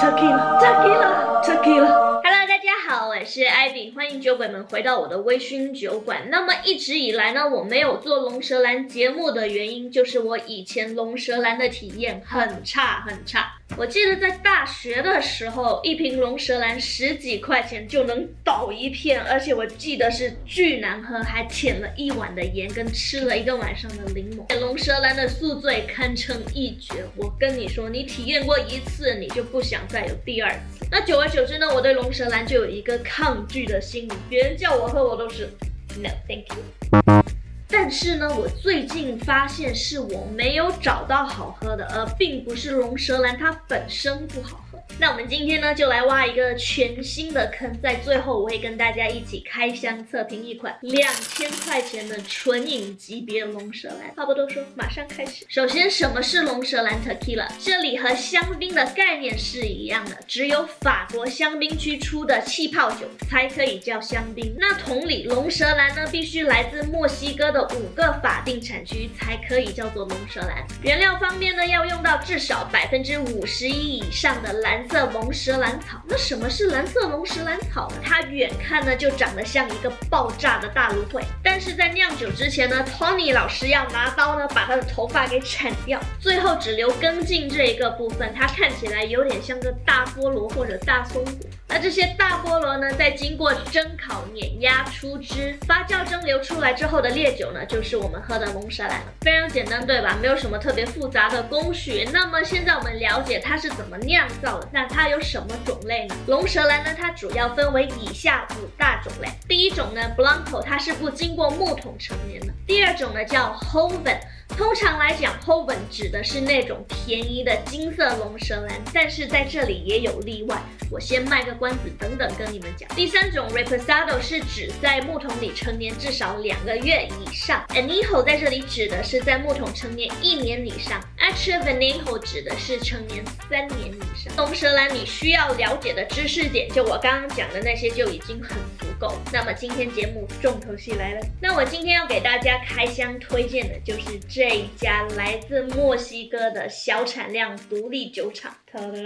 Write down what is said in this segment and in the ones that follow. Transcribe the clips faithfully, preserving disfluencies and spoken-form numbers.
Tequila，Tequila，Tequila。Hello， 大家好，我是 Ivy， 欢迎酒鬼们回到我的微醺酒馆。那么一直以来呢，我没有做龙舌兰节目的原因，就是我以前龙舌兰的体验很差很差。我记得在大学的时候，一瓶龙舌兰十几块钱就能倒一片，而且我记得是巨难喝，还舔了一碗的盐，跟吃了一个晚上的柠檬。龙舌兰的宿醉堪称一绝，我跟你说，你体验过一次，你就不想再有第二次。那久而久之呢，我对龙舌兰就有一个抗拒的心理，别人叫我喝，我都是 No thank you。但是呢，我最近发现是我没有找到好喝的，而并不是龙舌兰它本身不好喝。那我们今天呢，就来挖一个全新的坑，在最后我会跟大家一起开箱测评一款两千块钱的纯饮级别龙舌兰。话不多说，马上开始。首先，什么是龙舌兰 Tequila？ 这里和香槟的概念是一样的，只有法国香槟区出的气泡酒才可以叫香槟。那同理，龙舌兰呢，必须来自墨西哥的五个法定产区才可以叫做龙舌兰。原料方面呢，要用到至少百分之五十一以上的蓝色龙舌兰草。那什么是蓝色龙舌兰草呢？它远看呢就长得像一个爆炸的大芦荟，但是在酿酒之前呢 ，Tony 老师要拿刀呢把他的头发给铲掉，最后只留根茎这一个部分，它看起来有点像个大菠萝或者大松果。那这些大菠萝呢，在经过蒸烤、碾压出汁、发酵蒸馏出来之后的烈酒呢，就是我们喝的龙舌兰了。非常简单，对吧？没有什么特别复杂的工序。那么现在我们了解它是怎么酿造的，那它有什么种类呢？龙舌兰呢，它主要分为以下五大种类。第一种呢 ，Blanco， 它是不经过木桶陈年的。第二种呢叫 Joven。通常来讲 ，Joven 指的是那种便宜的金色龙舌兰，但是在这里也有例外。我先卖个关子，等等跟你们讲。第三种 Reposado 是指在木桶里陈年至少两个月以上 ，Añejo 在这里指的是在木桶陈年一年以上 ，Añejo 指的是陈年三年以上。龙舌兰你需要了解的知识点，就我刚刚讲的那些就已经很足够。那么今天节目重头戏来了，那我今天要给大家开箱推荐的就是这一家来自墨西哥的小产量独立酒厂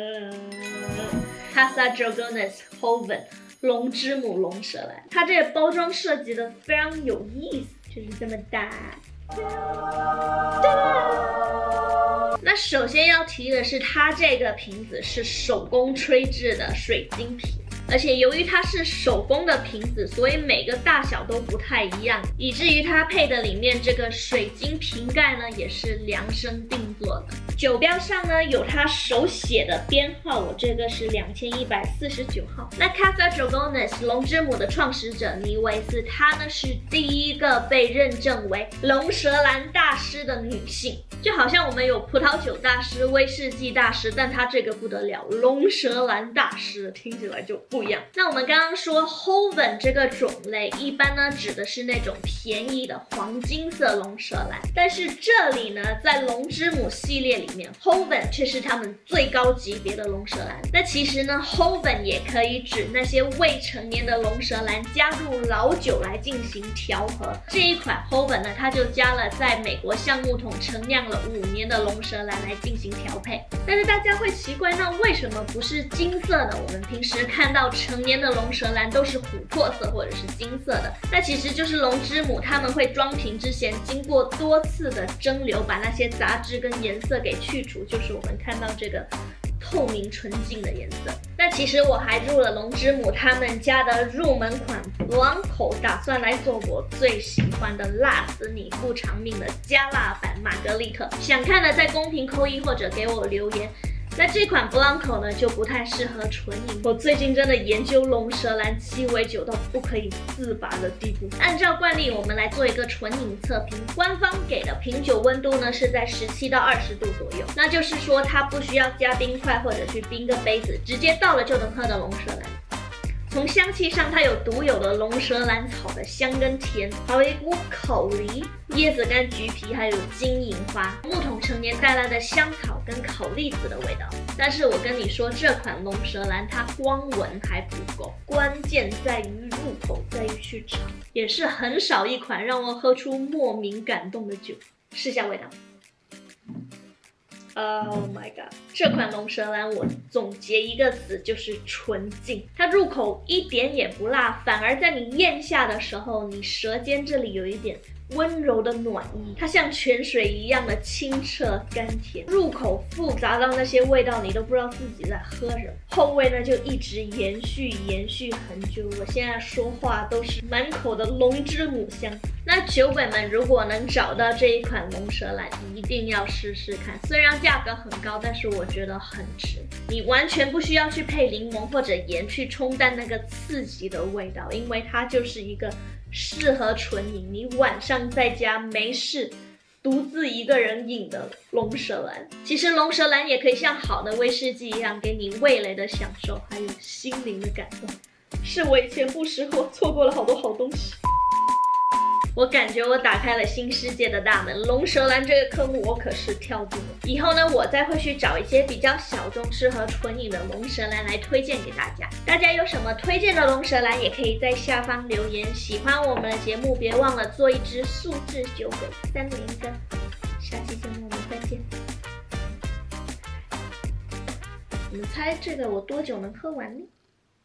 Casa Dragones Joven 龙之母龙舌兰。它这个包装设计的非常有意思，就是这么大。那首先要提的是，它这个瓶子是手工吹制的水晶瓶。而且由于它是手工的瓶子，所以每个大小都不太一样，以至于它配的里面这个水晶瓶盖呢，也是量身定做的。酒标上呢有它手写的编号，我这个是两千一百四十九号。那 Casa Dragones 龙之母的创始者尼维斯，她呢是第一个被认证为龙舌兰大师的女性。就好像我们有葡萄酒大师、威士忌大师，但她这个不得了，龙舌兰大师，听起来就不。不一样。那我们刚刚说 Joven 这个种类，一般呢指的是那种便宜的黄金色龙舌兰，但是这里呢，在龙之母系列里面 ，Joven 却是他们最高级别的龙舌兰。那其实呢 ，Joven 也可以指那些未成年的龙舌兰加入老酒来进行调和。这一款 Joven 呢，它就加了在美国橡木桶陈酿了五年的龙舌兰来进行调配。但是大家会奇怪，那为什么不是金色呢？我们平时看到成年的龙舌兰都是琥珀色或者是金色的，那其实就是龙之母他们会装瓶之前经过多次的蒸馏，把那些杂质跟颜色给去除，就是我们看到这个透明纯净的颜色。那其实我还入了龙之母他们家的入门款 Blanco， 打算来做我最喜欢的辣死你不偿命的加辣版玛格丽特。想看的在公屏扣一或者给我留言。那这款 Blanco 呢就不太适合纯饮。我最近真的研究龙舌兰鸡尾酒到不可以自拔的地步。按照惯例，我们来做一个纯饮测评。官方给的品酒温度呢是在十七到二十度左右，那就是说它不需要加冰块或者去冰个杯子，直接倒了就能喝的龙舌兰。从香气上，它有独有的龙舌兰草的香跟甜，还有一股口梨、椰子干、橘皮，还有金银花、木桶陈年带来的香草跟烤栗子的味道。但是我跟你说，这款龙舌兰它光闻还不够，关键在于入口，在于去尝，也是很少一款让我喝出莫名感动的酒。试下味道。 Oh my god！ 这款龙舌兰我总结一个词就是纯净，它入口一点也不辣，反而在你咽下的时候，你舌尖这里有一点温柔的暖意，它像泉水一样的清澈甘甜，入口复杂到那些味道你都不知道自己在喝什么，后味呢就一直延续延续很久。我现在说话都是满口的龙之母香。那酒鬼们如果能找到这一款龙舌兰，一定要试试看。虽然价格很高，但是我觉得很值。你完全不需要去配柠檬或者盐去冲淡那个刺激的味道，因为它就是一个适合纯饮，你晚上在家没事独自一个人饮的龙舌兰。其实龙舌兰也可以像好的威士忌一样，给你味蕾的享受，还有心灵的感动。是我以前不识货，错过了好多好东西。我感觉我打开了新世界的大门，龙舌兰这个科目我可是跳进了。以后呢，我再会去找一些比较小众、适合纯饮的龙舌兰来推荐给大家。大家有什么推荐的龙舌兰，也可以在下方留言。喜欢我们的节目，别忘了做一支素质酒鬼三连根。下期节目我们再见。你们猜这个我多久能喝完呢？